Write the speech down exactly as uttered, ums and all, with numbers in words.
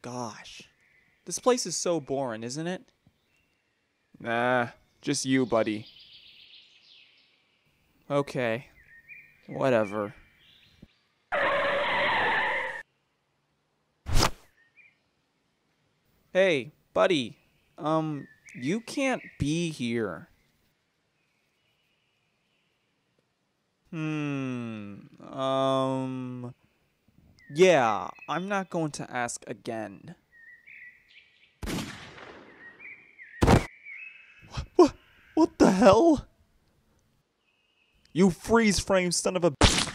gosh. This place is so boring, isn't it? Nah, just you, buddy. Okay. Whatever. Hey, buddy. Um, you can't be here. Hmm. Um. Yeah, I'm not going to ask again. What? What the hell? You freeze frame son of a.